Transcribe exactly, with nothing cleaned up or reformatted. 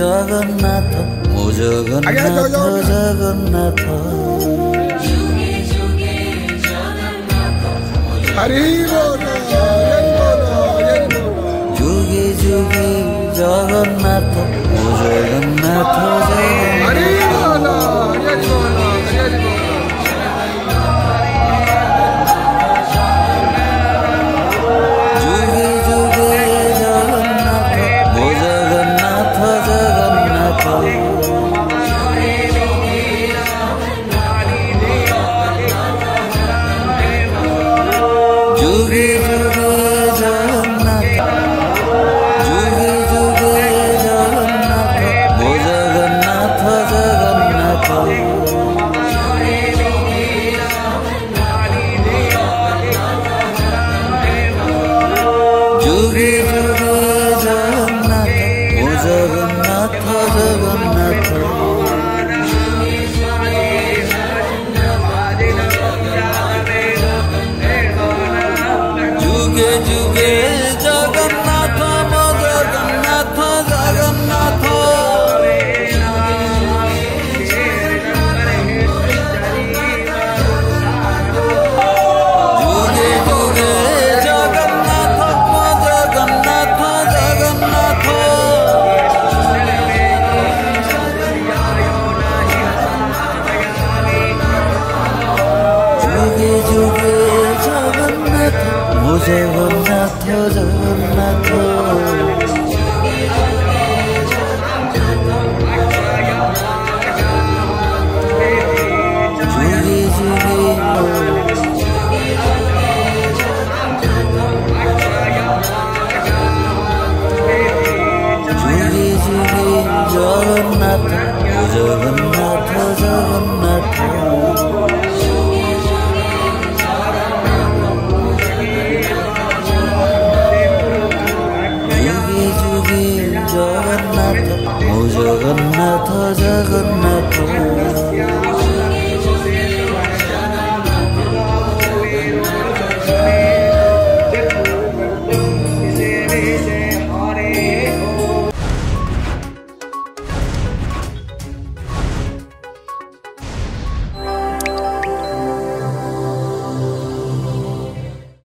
ଜଗନ୍ନାଥ ମୋ ଜଗନ୍ନାଥ ଜଗନ୍ନାଥ ହରି ବୋଲ ଯୁଗେ ଯୁଗେ ଜଗନ୍ନାଥ ମୋ ଜଗନ୍ନାଥ ହରି ବୋଲ ଯୁଗେ ଯୁଗେ ଜଗନ୍ନାଥ ମୋ ଜଗନ୍ନାଥ ଜଗନ୍ନାଥ ଯୁଗେ ଯୁଗେ ଜଗନ୍ନାଥ ଯୁଗେ ଯୁଗେ ଜଗନ୍ନାଥ ମୋ ଜଗନ୍ନାଥ ଜଗନ୍ନାଥ ଯୁଗେ ଯୁଗେ ଜଗନ୍ନାଥ ମୋ ଜଗନ୍ନାଥ ଜଗନ୍ନାଥ ଯୁଗେ ଯୁଗେ ଜଗନ୍ନାଥ ମୋ ଜଗନ୍ନାଥ ଜଗନ୍ନାଥ ଯୁଗେ ଯୁଗେ ଜଗନ୍ନାଥ ମୋ ଜଗନ୍ନାଥ ଜଗନ୍ନାଥ ଯୁଗେ ଯୁଗେ ଜଗନ୍ନାଥ ମୋ ଜଗନ୍ନାଥ ଜଗନ୍ନାଥ